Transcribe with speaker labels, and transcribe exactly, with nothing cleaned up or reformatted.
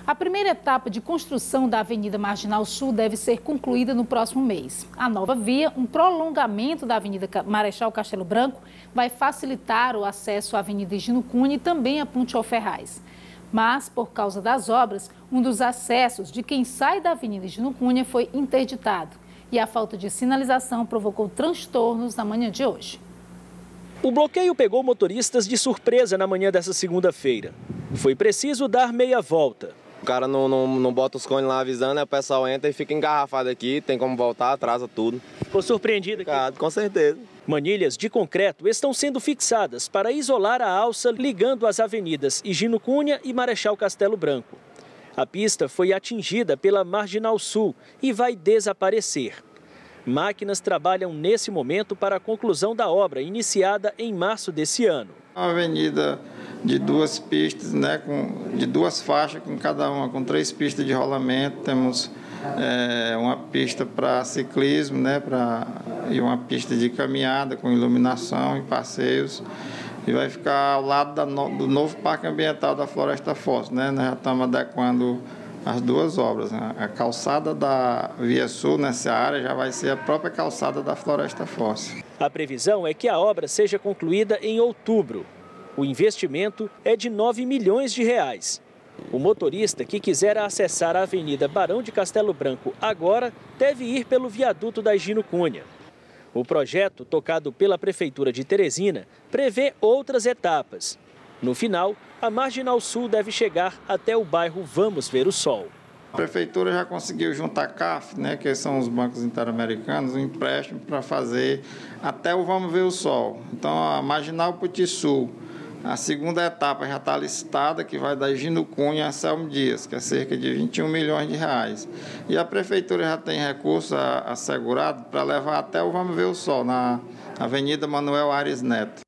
Speaker 1: A primeira etapa de construção da Avenida Marginal Sul deve ser concluída no próximo mês. A nova via, um prolongamento da Avenida Marechal Castelo Branco, vai facilitar o acesso à Avenida Higino Cunha e também à Ponte Alferraz. Mas, por causa das obras, um dos acessos de quem sai da Avenida Higino Cunha foi interditado. E a falta de sinalização provocou transtornos na manhã de hoje.
Speaker 2: O bloqueio pegou motoristas de surpresa na manhã dessa segunda-feira. Foi preciso dar meia volta.
Speaker 3: O cara não, não, não bota os cones lá avisando, aí o pessoal entra e fica engarrafado aqui, tem como voltar, atrasa tudo.
Speaker 2: Ficou surpreendido aqui?
Speaker 3: Claro, com certeza.
Speaker 2: Manilhas de concreto estão sendo fixadas para isolar a alça ligando as avenidas Higino Cunha e Marechal Castelo Branco. A pista foi atingida pela Marginal Sul e vai desaparecer. Máquinas trabalham nesse momento para a conclusão da obra, iniciada em março desse ano.
Speaker 4: Uma avenida de duas pistas, né, com, de duas faixas, com cada uma com três pistas de rolamento. Temos é, uma pista para ciclismo, né, pra, e uma pista de caminhada com iluminação e passeios. E vai ficar ao lado da no, do novo Parque Ambiental da Floresta Foz, né? Nós já estamos adequando as duas obras, né? A calçada da Via Sul nessa área já vai ser a própria calçada da Floresta Foz.
Speaker 2: A previsão é que a obra seja concluída em outubro. O investimento é de nove milhões de reais. O motorista que quiser acessar a Avenida Barão de Castelo Branco agora deve ir pelo viaduto da Higino Cunha. O projeto, tocado pela Prefeitura de Teresina, prevê outras etapas. No final, a Marginal Sul deve chegar até o bairro Vamos Ver o Sol.
Speaker 4: A Prefeitura já conseguiu juntar a C A F, né, que são os bancos interamericanos, um empréstimo para fazer até o Vamos Ver o Sol. Então, a Marginal Puti Sul, a segunda etapa já está listada, que vai da Higino Cunha a Selmo Dias, que é cerca de vinte e um milhões de reais. E a Prefeitura já tem recurso assegurado para levar até o Vamos Ver o Sol, na Avenida Manuel Aires Neto.